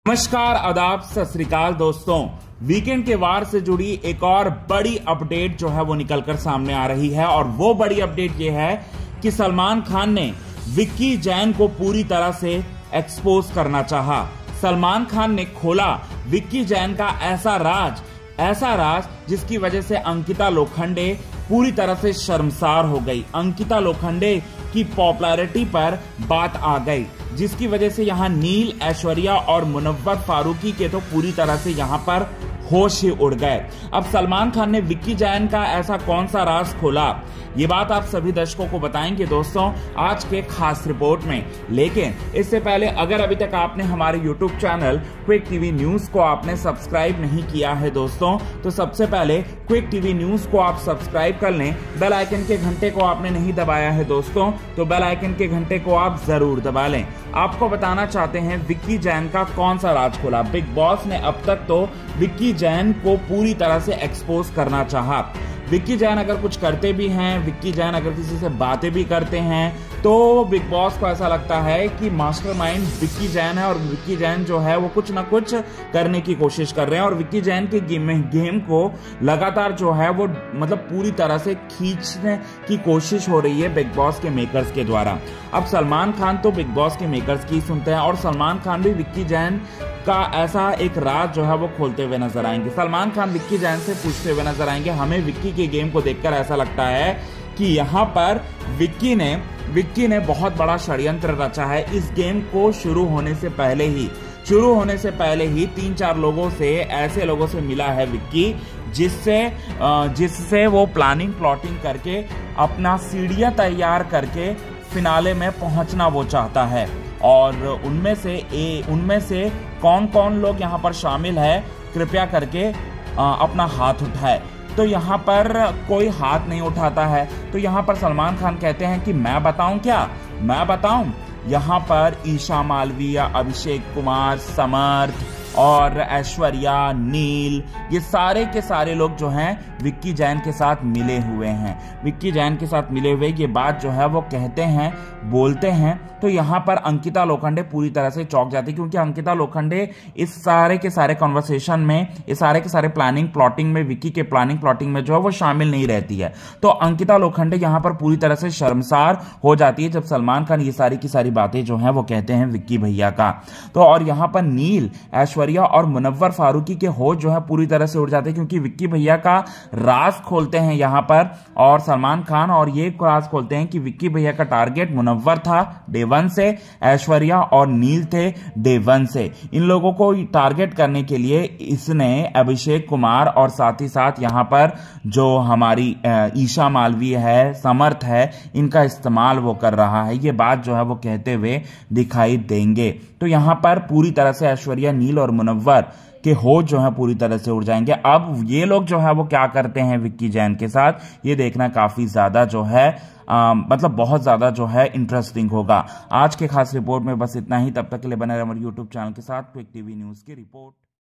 नमस्कार, आदाब, सत श्री अकाल दोस्तों। वीकेंड के वार से जुड़ी एक और बड़ी अपडेट जो है वो निकलकर सामने आ रही है और वो बड़ी अपडेट ये है कि सलमान खान ने विक्की जैन को पूरी तरह से एक्सपोज करना चाहा। सलमान खान ने खोला विक्की जैन का ऐसा राज जिसकी वजह से अंकिता लोखंडे पूरी तरह से शर्मसार हो गई। अंकिता लोखंडे की पॉपुलैरिटी पर बात आ गई, जिसकी वजह से यहां नील, ऐश्वर्या और मुनव्वर फारूकी के तो पूरी तरह से यहां पर होश ही उड़ गए। अब सलमान खान ने विक्की जैन का ऐसा कौन सा राज खोला, ये बात आप सभी दर्शकों को बताएंगे दोस्तों आज के खास रिपोर्ट में। लेकिन इससे पहले अगर अभी तक आपने हमारे YouTube channel quick TV news को आपने सब्सक्राइब नहीं किया है दोस्तों, तो सबसे पहले क्विक टीवी न्यूज को आप सब्सक्राइब कर लें। बेल आइकन के घंटे को आपने नहीं दबाया है दोस्तों, तो बेल आइकन के घंटे को आप जरूर दबा लें। आपको बताना चाहते हैं विक्की जैन का कौन सा राज खोला। बिग बॉस ने अब तक तो विक्की जैन को पूरी तरह से एक्सपोज करना चाहा। विक्की जैन अगर कुछ करते भी हैं, विक्की जैन अगर किसी से बातें भी करते हैं, तो बिग बॉस को ऐसा लगता है कि मास्टरमाइंड विक्की जैन है और विक्की जैन जो है वो कुछ ना कुछ करने की कोशिश कर रहे हैं और विक्की जैन के गेम को लगातार जो है वो मतलब पूरी तरह से खींचने की कोशिश हो रही है बिग बॉस के मेकर्स के द्वारा। अब सलमान खान तो बिग बॉस के मेकर्स की सुनते हैं और सलमान खान भी विक्की जैन का ऐसा एक राज जो है वो खोलते हुए नजर आएंगे। सलमान खान विक्की जैन से पूछते हुए नजर आएंगे, हमें विक्की के गेम को देखकर ऐसा लगता है कि यहाँ पर विक्की ने बहुत बड़ा षड्यंत्र रचा है। इस गेम को शुरू होने से पहले ही 3-4 लोगों से, ऐसे लोगों से मिला है विक्की, जिससे वो प्लानिंग करके अपना सीढ़ियां तैयार करके फिनाले में पहुंचना वो चाहता है। और उनमें से कौन कौन लोग यहाँ पर शामिल है, कृपया करके अपना हाथ उठाए। तो यहाँ पर कोई हाथ नहीं उठाता है, तो यहाँ पर सलमान खान कहते हैं कि मैं बताऊं। यहाँ पर ईशा मालवीय, अभिषेक कुमार, समर्थ और ऐश्वर्या, नील, ये सारे के सारे लोग जो हैं विक्की जैन के साथ मिले हुए हैं। विक्की जैन के साथ मिले हुए ये बात जो है वो कहते हैं, बोलते हैं। तो यहाँ पर अंकिता लोखंडे पूरी तरह से चौंक जाती है, क्योंकि अंकिता लोखंडे इस सारे के सारे कॉन्वर्सेशन में, इस सारे के सारे प्लानिंग में, विक्की के प्लानिंग में जो है वो शामिल नहीं रहती है। तो अंकिता लोखंडे यहाँ पर पूरी तरह से शर्मसार हो जाती है जब सलमान खान ये सारी की सारी बातें जो हैं वो कहते हैं विक्की भैया का। तो और यहाँ पर नील, ऐश्वर्या और मुनव्वर फारूकी के होश जो है पूरी तरह से उड़ जाते हैं, क्योंकि विक्की भैया का राज खोलते हैं यहाँ पर और सलमान खान, और ये राज खोलते हैं कि विक्की भैया का टारगेट मुनव्वर था डे 1 से, ऐश्वर्या और नील थे डे 1 से। इन लोगों को टारगेट करने के लिए इसने अभिषेक कुमार और साथ ही साथ यहाँ पर जो हमारी ईशा मालवीय है, समर्थ है, इनका इस्तेमाल वो कर रहा है। ये बात जो है वो कहते हुए दिखाई देंगे। तो यहाँ पर पूरी तरह से ऐश्वर्या, नील और मुनव्वर के होश जो है पूरी तरह से उड़ जाएंगे। अब ये लोग जो है वो क्या करते हैं विक्की जैन के साथ, ये देखना काफी ज्यादा जो है मतलब बहुत ज्यादा जो है इंटरेस्टिंग होगा। आज के खास रिपोर्ट में बस इतना ही। तब तक के लिए बने रहे हमारे YouTube चैनल के साथ, क्विक टीवी न्यूज की रिपोर्ट।